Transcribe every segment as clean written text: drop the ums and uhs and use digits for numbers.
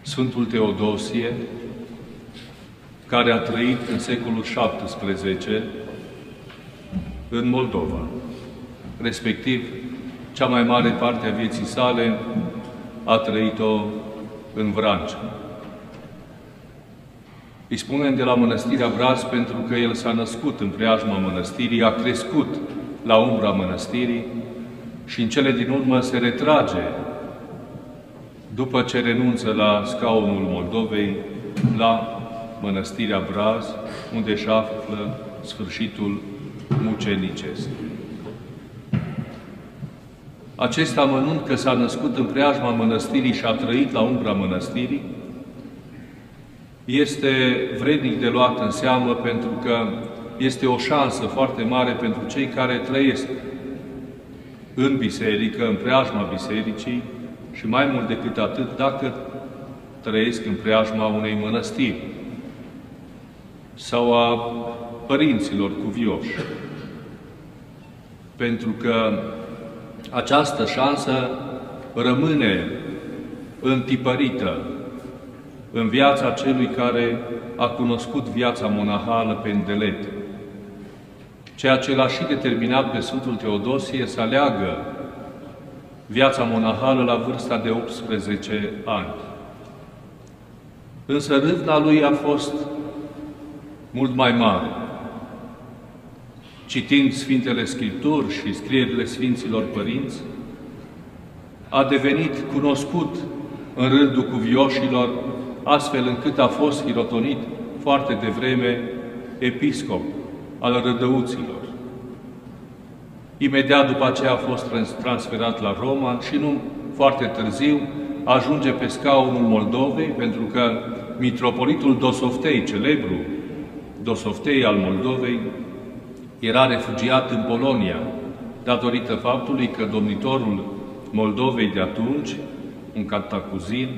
Sfântul Teodosie, care a trăit în secolul XVII în Moldova, respectiv cea mai mare parte a vieții sale a trăit-o în Vrancea. Îi spunem de la Mănăstirea Braz pentru că el s-a născut în preajma mănăstirii, a crescut la umbra mănăstirii și în cele din urmă se retrage după ce renunță la scaunul Moldovei, la Mănăstirea Braz, unde își află sfârșitul mucenicesc. Acest amănunt că s-a născut în preajma mănăstirii și a trăit la umbra mănăstirii este vrednic de luat în seamă pentru că este o șansă foarte mare pentru cei care trăiesc în biserică, în preajma bisericii și mai mult decât atât, dacă trăiesc în preajma unei mănăstiri sau a părinților cuvioși. Pentru că această șansă rămâne întipărită în viața celui care a cunoscut viața monahală pe îndelete. Ceea ce l-a și determinat pe Sfântul Teodosie să aleagă viața monahală la vârsta de 18 ani. Însă râvna lui a fost mult mai mare. Citind Sfintele Scripturi și scrierile Sfinților Părinți, a devenit cunoscut în rândul cuvioșilor, astfel încât a fost hirotonit foarte devreme episcop al Rădăuților. Imediat după aceea a fost transferat la Roma și nu foarte târziu ajunge pe scaunul Moldovei, pentru că mitropolitul Dosoftei, celebru Dosoftei al Moldovei, era refugiat în Polonia, datorită faptului că domnitorul Moldovei de atunci, un Cantacuzin,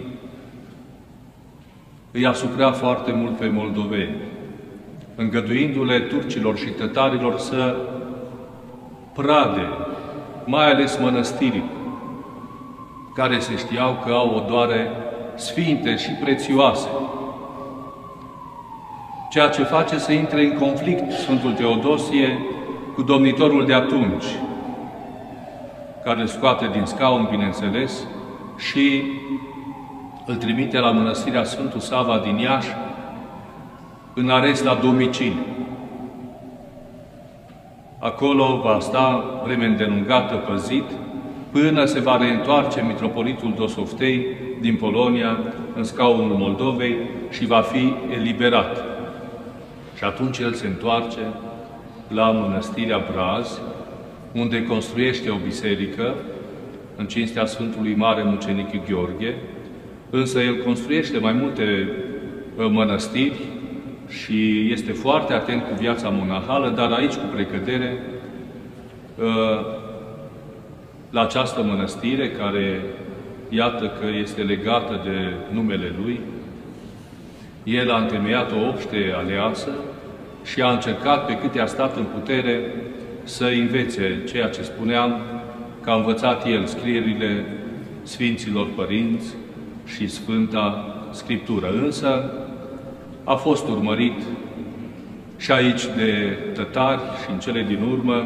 îi asupra foarte mult pe moldoveni, îngăduindu-le turcilor și tătarilor să prade, mai ales mănăstirii, care se știau că au odoare sfinte și prețioase. Ceea ce face să intre în conflict Sfântul Teodosie cu domnitorul de atunci, care îl scoate din scaun, bineînțeles, și îl trimite la Mănăstirea Sfântul Sava din Iași în arest la domiciliu. Acolo va sta vreme îndelungată păzit, până se va reîntoarce mitropolitul Dosoftei din Polonia în scaunul Moldovei și va fi eliberat. Și atunci el se întoarce la Mănăstirea Braz, unde construiește o biserică în cinstea Sfântului Mare Mucenic Gheorghe, însă el construiește mai multe mănăstiri și este foarte atent cu viața monahală, dar aici, cu precădere, la această mănăstire, care, iată că este legată de numele lui, el a întemeiat o obște aleasă și a încercat, pe cât a stat în putere, să învețe ceea ce spuneam, că a învățat el scrierile Sfinților Părinți și Sfânta Scriptură. Însă a fost urmărit și aici de tătari și în cele din urmă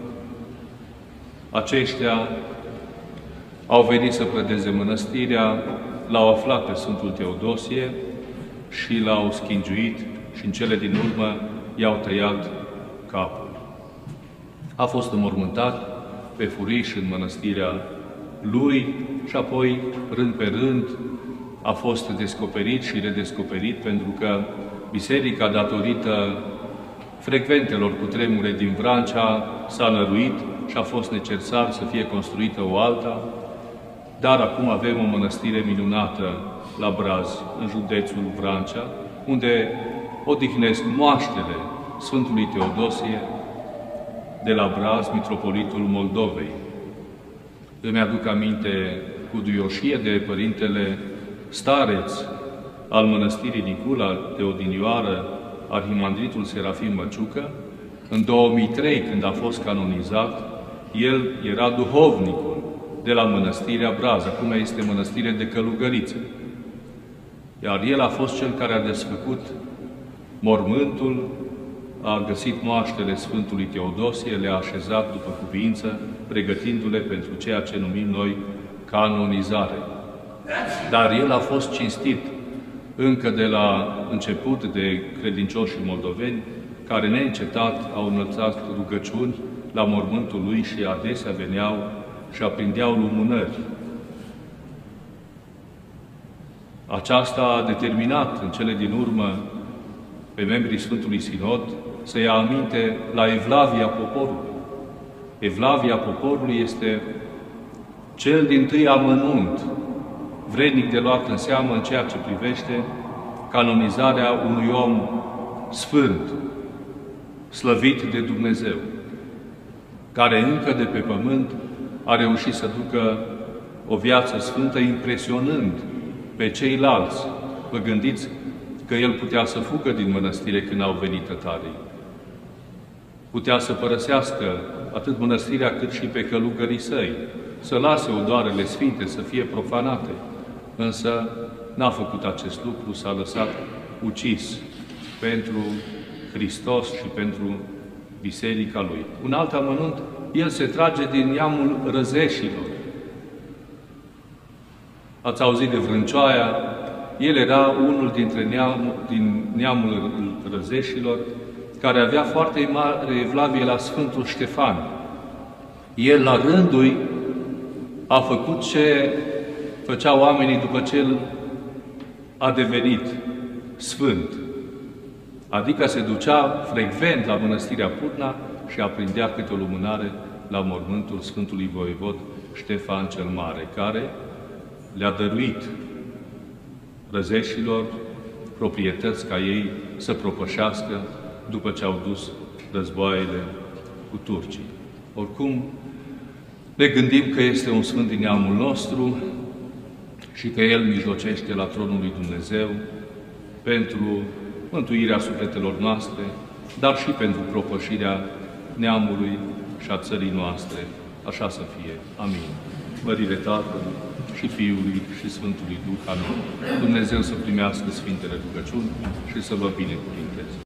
aceștia au venit să prădeze mănăstirea, l-au aflat pe Sfântul Teodosie și l-au schingiuit și în cele din urmă i-au tăiat capul. A fost înmormântat pe furiș în mănăstirea lui și apoi, rând pe rând, a fost descoperit și redescoperit, pentru că biserica, datorită frecventelor cutremure din Vrancea, s-a năruit și a fost necesar să fie construită o alta, dar acum avem o mănăstire minunată la Braz, în județul Vrancea, unde odihnesc moaștele Sfântului Teodosie de la Braz, mitropolitul Moldovei. Îmi aduc aminte cu duioșie de părintele stareț al mănăstirii Nicula de odinioară, arhimandritul Serafim Măciucă. În 2003, când a fost canonizat, el era duhovnicul de la Mănăstirea Braz, acum este Mănăstire de Călugăriță. Iar el a fost cel care a desfăcut mormântul, a găsit moaștele Sfântului Teodosie, le-a așezat după cuviință, pregătindu-le pentru ceea ce numim noi canonizare. Dar el a fost cinstit încă de la început de credincioșii moldoveni, care neîncetat au înălțat rugăciuni la mormântul lui și adesea veneau și aprindeau lumânări. Aceasta a determinat în cele din urmă pe membrii Sfântului Sinod să ia aminte la Evlavia poporului. Evlavia poporului este cel dintâi amănunt vrednic de luat în seamă în ceea ce privește canonizarea unui om sfânt, slăvit de Dumnezeu, care încă de pe pământ a reușit să ducă o viață sfântă, impresionând pe ceilalți. Vă gândiți că el putea să fugă din mănăstire când au venit tătarii. Putea să părăsească atât mănăstirea cât și pe călugării săi, să lase odoarele sfinte, să fie profanate. Însă n-a făcut acest lucru, s-a lăsat ucis pentru Hristos și pentru Biserica Lui. Un alt amănunt, el se trage din neamul Răzeșilor. Ați auzit de Vrâncioaia? El era unul din neamul Răzeșilor, care avea foarte mare evlavie la Sfântul Ștefan. El, la rândul, a făcut ce făceau oamenii după ce el a devenit sfânt. Adică se ducea frecvent la Mănăstirea Putna și aprindea câte o lumânare la mormântul Sfântului Voievod Ștefan cel Mare, care le-a dăruit răzeșilor proprietăți ca ei să propășească după ce au dus războaiele cu turcii. Oricum, ne gândim că este un sfânt din neamul nostru și că El mijlocește la tronul lui Dumnezeu pentru mântuirea sufletelor noastre, dar și pentru propășirea neamului și a țării noastre. Așa să fie. Amin. Mărire Tatălui și Fiului și Sfântului Duh. Amin. Dumnezeu să primească Sfintele rugăciuni și să vă binecuvinteze.